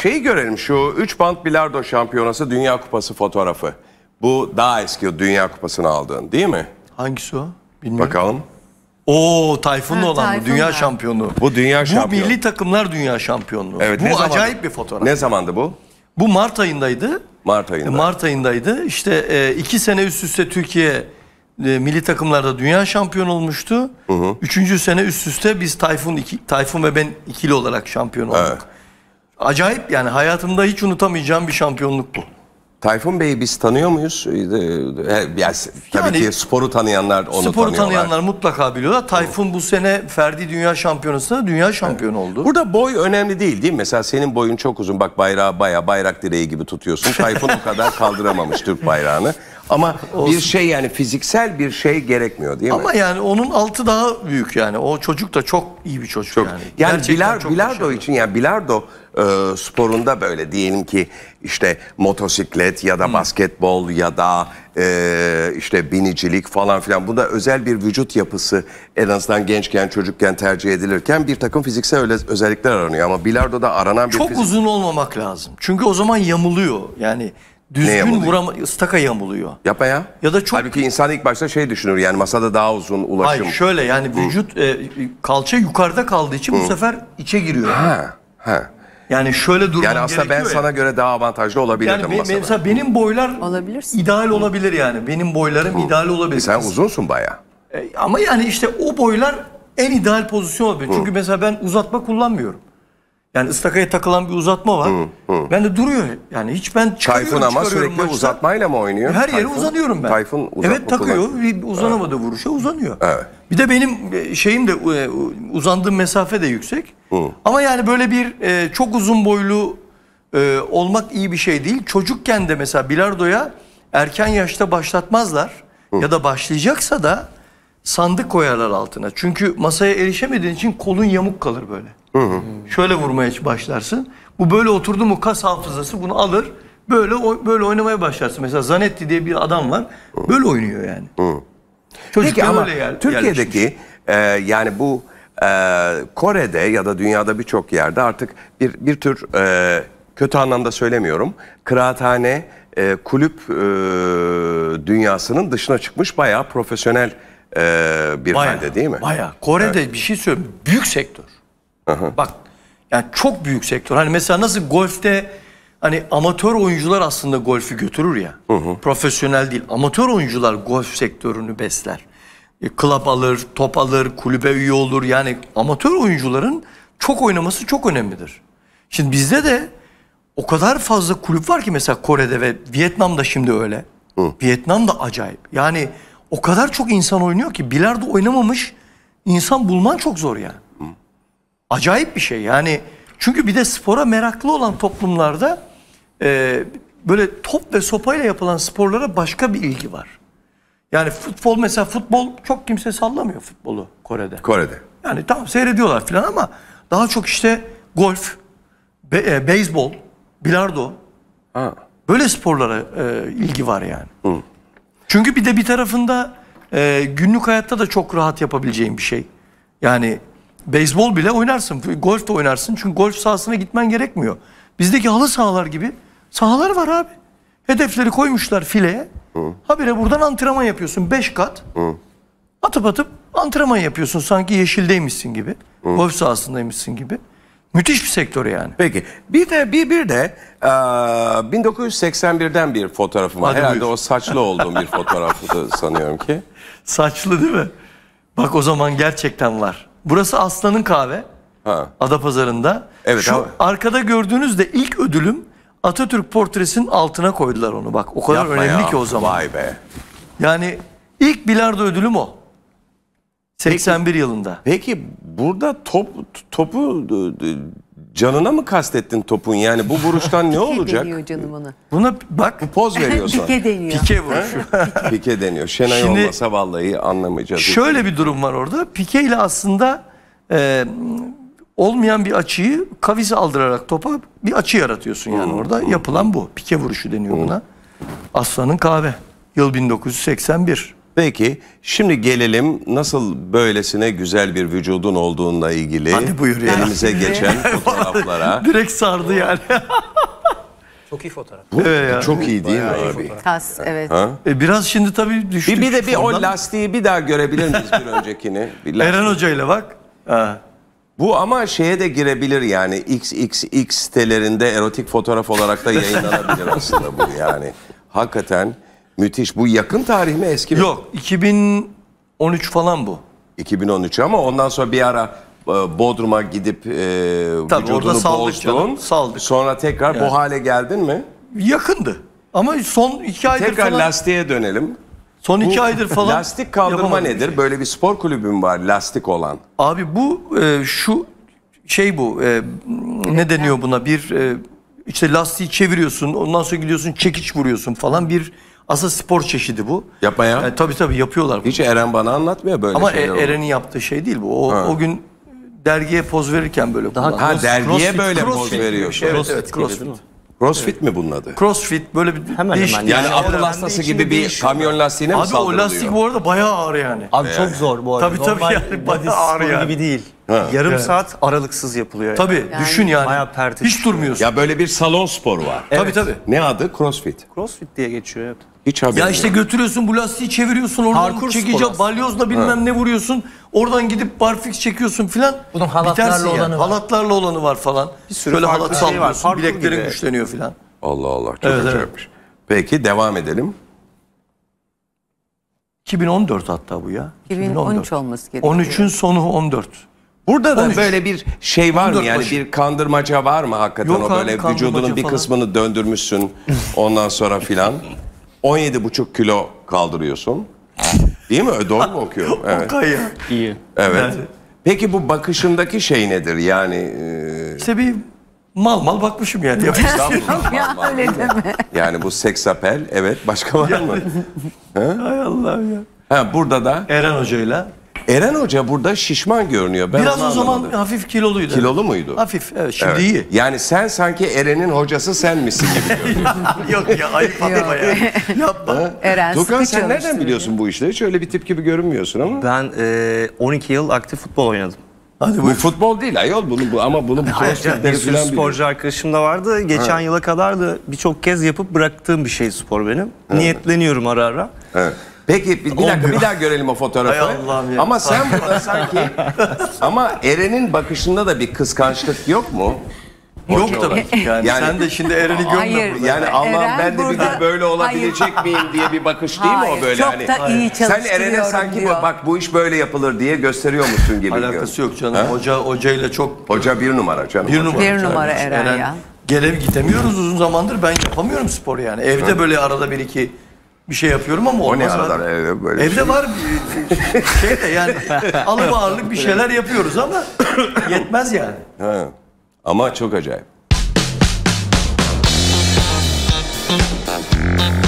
Şeyi görelim, şu 3 band bilardo şampiyonası Dünya Kupası fotoğrafı. Bu daha eski Dünya Kupası'nı aldığın değil mi? Hangisi o? Bilmiyorum. Bakalım. Oo, Tayfun'la olan Tayfun bu dünya var. şampiyonu. Bu dünya şampiyonu. Bu milli takımlar dünya şampiyonluğu. Evet, bu acayip bir fotoğraf. Ne zamandı bu? Bu Mart ayındaydı. Mart ayında. Mart ayındaydı. İşte 2 sene üst üste Türkiye milli takımlarda dünya şampiyonu olmuştu. 3. sene üst üste biz Tayfun ve ben ikili olarak şampiyon olduk. Evet. Acayip, yani hayatımda hiç unutamayacağım bir şampiyonluk bu. Tayfun Bey'i biz tanıyor muyuz? Tabii ki sporu tanıyanlar onu tanıyorlar. Sporu tanıyanlar mutlaka biliyorlar. Tayfun bu sene Ferdi Dünya Şampiyonası'nda dünya şampiyonu oldu. Burada boy önemli değil mi? Mesela senin boyun çok uzun. Bak bayrağı bayağı bayrak direği gibi tutuyorsun. Tayfun o kadar kaldıramamış Türk bayrağını. Ama bir şey, yani fiziksel bir şey gerekmiyor değil mi? Ama yani onun altı daha büyük yani. O çocuk da çok iyi bir çocuk yani. Yani Gerçekten çok bilardo başarılı. için, yani bilardo sporunda böyle diyelim ki işte motosiklet ya da basketbol ya da işte binicilik falan filan, bunda özel bir vücut yapısı en azından gençken, çocukken tercih edilirken bir takım fiziksel özellikler aranıyor. Ama bilardoda aranan bir çok uzun olmamak lazım. Çünkü o zaman yamuluyor. Yani düzgün ıstaka yamuluyor. Yapma ya. Ya da çok... Halbuki insan ilk başta şey düşünür, yani masada daha uzun ulaşım. Hayır, şöyle yani vücut kalça yukarıda kaldığı için bu sefer içe giriyor. Ha. Yani şöyle durman Yani aslında ben sana göre daha avantajlı olabilirdim yani masada. mesela benim boylar ideal olabilir yani. Benim boylarım ideal olabilir. Sen uzunsun bayağı. Ama yani işte o boylar en ideal pozisyon olabilir. Çünkü mesela ben uzatma kullanmıyorum. Yani ıstakaya takılan bir uzatma var. Ben de duruyor. Yani hiç ben Tayfun ama sürekli maçta. Uzatmayla mı oynuyor? Her yere uzanıyorum ben. Tayfun uzatma evet, takıyor. Uzanamadığı vuruşa uzanıyor. Evet. Bir de benim şeyim de uzandığım mesafe de yüksek. Ama yani böyle bir çok uzun boylu olmak iyi bir şey değil. Çocukken de mesela bilardoya erken yaşta başlatmazlar. Ya da başlayacaksa da sandık koyarlar altına. Çünkü masaya erişemediğin için kolun yamuk kalır böyle. Şöyle vurmaya başlarsın. Bu böyle oturdu mu kas hafızası bunu alır. Böyle oynamaya başlarsın. Mesela Zanetti diye bir adam var. Böyle oynuyor yani. Peki ama Türkiye'deki yani bu Kore'de ya da dünyada birçok yerde artık bir tür kötü anlamda söylemiyorum, kıraathane kulüp dünyasının dışına çıkmış bayağı profesyonel bir halde değil mi? Bayağı. Kore'de bir şey söyleyeyim. Büyük sektör. Bak yani çok büyük sektör. Hani mesela nasıl golfte hani amatör oyuncular aslında golfü götürür ya. Profesyonel değil. Amatör oyuncular golf sektörünü besler. Club alır, top alır, kulübe üye olur. Yani amatör oyuncuların çok oynaması çok önemlidir. Şimdi bizde de o kadar fazla kulüp var ki mesela Kore'de ve Vietnam'da şimdi öyle. Vietnam'da acayip. Yani o kadar çok insan oynuyor ki bilardo oynamamış insan bulman çok zor yani. Acayip bir şey yani. Çünkü bir de spora meraklı olan toplumlarda böyle top ve sopayla yapılan sporlara başka bir ilgi var. Yani futbol, mesela futbol çok kimse sallamıyor futbolu Kore'de. Yani tamam seyrediyorlar falan ama daha çok işte golf, beyzbol, bilardo. Böyle sporlara ilgi var yani. Çünkü bir de bir tarafında günlük hayatta da çok rahat yapabileceğin bir şey. Yani beyzbol bile oynarsın, golf de oynarsın. Çünkü golf sahasına gitmen gerekmiyor. Bizdeki halı sahalar gibi sahalar var abi. Hedefleri koymuşlar fileye. Habire buradan antrenman yapıyorsun 5 kat. Atıp antrenman yapıyorsun sanki yeşildeymişsin gibi. Golf sahasındaymışsın gibi. Müthiş bir sektör yani. Peki bir de 1981'den bir fotoğrafım var. Herhalde buyur. O saçlı olduğum bir fotoğrafı sanıyorum ki. Saçlı değil mi? Bak o zaman gerçekten var. Burası Aslan'ın kahve. Adapazarı'nda. Evet, şu arkada gördüğünüz de ilk ödülüm, Atatürk portresinin altına koydular onu bak. O kadar yapma önemli ya ki o zaman. Vay be. Yani ilk bilardo ödülüm o. 81 yılında. Peki burada topu canına mı kastettin topun? Yani bu vuruştan ne olacak? Pike deniyor canım ona. Buna bak. Bu poz veriyorsun. Pike deniyor. Pike vuruşu. Pike deniyor. Şenay şimdi, olmasa vallahi anlamayacağız. Şöyle bir durum var orada. Pike ile aslında olmayan bir açıyı kavis aldırarak topa bir açı yaratıyorsun yani orada. Yapılan bu. Pike vuruşu deniyor buna. Aslan'ın kahve. Yıl 1981. Peki şimdi gelelim nasıl böylesine güzel bir vücudun olduğunla ilgili Hadi buyur ya. elimize geçen fotoğraflara. Direkt sardı yani. Çok iyi fotoğraf. Bu çok iyi değil mi abi? Tas, evet. Biraz şimdi tabii düştük. Bir de bir o formdan. lastiği bir daha görebilir miyiz bir öncekini? Bir lastik. Eren Hoca ile bak. Ha. Bu ama şeye de girebilir yani XXX sitelerinde erotik fotoğraf olarak da yayınlanabilir aslında bu yani. Hakikaten müthiş. Bu yakın tarih mi eski mi? Yok 2013 falan bu. 2013 ama ondan sonra bir ara Bodrum'a gidip Tabii, vücudunu orada saldık bozdun. canım, saldık. Sonra tekrar bu hale geldin mi? Yakındı. Ama son 2 aydır Tekrar falan. lastiğe dönelim. Son 2 aydır falan. Lastik kaldırma yapamadım. nedir? Böyle bir spor kulübü mü var lastik olan? Abi bu şu şey bu ne deniyor buna bir işte lastiği çeviriyorsun ondan sonra gidiyorsun çekiç vuruyorsun falan bir aslında spor çeşidi bu. Yapma ya. Tabii yapıyorlar. Hiç Eren bana anlatmıyor böyle Ama şeyler. Eren'in yaptığı şey değil bu. O gün dergiye poz verirken böyle kullandı. Ha dergiye Crossfit, böyle crossfit poz gibi bir veriyorsun. şey. Evet, Crossfit evet, gibi crossfit. değil mi? Crossfit mi bunun adı? Crossfit böyle bir Hemen değişik. hemen. Yani Yani akıl ben de hastası içinde gibi bir değişiyor. kamyon lastiğine mi Abi o saldırılıyor? lastik bu arada bayağı ağır yani. Abi çok zor bu arada. Tabii, Normal yani body bayağı ağır spor yani. gibi değil. Yarım saat aralıksız yapılıyor. Tabii düşün yani. Bayağı pert Hiç durmuyorsun. Ya böyle bir salon sporu var. Tabii. Ne adı? Crossfit. Crossfit diye geçiyor. Evet. Hiç haberim Ya işte yok. götürüyorsun bu lastiği çeviriyorsun oradan Parkur çekici sporu aslında. balyozla bilmem ne vuruyorsun. Oradan gidip barfix çekiyorsun filan. Bunun halatlarla Bitersin yani. olanı var. Halatlarla olanı var falan. sürü Şöyle farklı halat şey var. sallıyorsun. Parkur Bileklerin gibi. güçleniyor filan. Allah Allah çok Evet, acayipmiş. Peki devam edelim. 2014 hatta bu ya. 2013 olması gerekiyor. 13'ün sonu 14. Burada da 13. böyle bir şey var mı 14 yani başı. bir kandırmaca var mı hakikaten Yok o abi, böyle kandırmaca vücudunun bir falan. kısmını döndürmüşsün ondan sonra filan 17,5 kilo kaldırıyorsun. Değil mi? Doğru mu okuyorum? Evet. Okay ya. İyi. Evet. Yani. Peki bu bakışındaki şey nedir? Yani İşte bir mal bakmışım yani. estağfurullah, Ya var öyle mı? deme. Yani bu seks apel evet başka var mı? Hay Allah'ım ya. Ha burada da Eren Hoca'yla. Eren Hoca burada şişman görünüyor. Ben Biraz onu o zaman anlamadım. hafif kiloluydu. Kilolu muydu? Hafif evet şimdi Evet. iyi. Yani sen sanki Eren'in hocası sen misin gibi görünüyorsun. Yok ya ayıp atma ya. Yapma. Eren Tukan sıkı sen nereden çalıştırıyor. biliyorsun bu işleri? Hiç öyle bir tip gibi görünmüyorsun ama. Ben 12 yıl aktif futbol oynadım. Hadi Bu buyur. futbol değil ayol ama bunu bu Bir crossfitleri sürü falan biliyor. sporcu arkadaşım da vardı. Geçen yıla kadar da birçok kez yapıp bıraktığım bir şey spor benim. Niyetleniyorum ara ara. Evet. Peki bir dakika bir daha görelim o fotoğrafı. Hay Allah'ım ya. Ama sen burada sanki ama Eren'in bakışında da bir kıskançlık yok mu? Yok Hoca tabii olarak. ki. Yani, Yani- sen de şimdi Eren'i gömme Hayır. burada. Yani Allah'ım Eren ben de bir burada- gün böyle olabilecek miyim diye bir bakış değil mi Hayır, o böyle çok hani? da iyi Sen çalıştırıyorum Eren'e sanki diyor. bak bu iş böyle yapılır diye gösteriyormuşsun gibi. Alakası yok canım. Hocayla çok Hoca bir numara canım. bir numara. Bir numara Eren ya. Gidemiyoruz uzun zamandır. Ben yapamıyorum spor yani. Evde böyle arada bir iki bir şey yapıyorum ama O ne olmaz. aralar abi. evde böyle Evde şey. var bir şey de yani alıp ağırlık bir şeyler yapıyoruz ama yetmez yani. Ha. Ama çok acayip.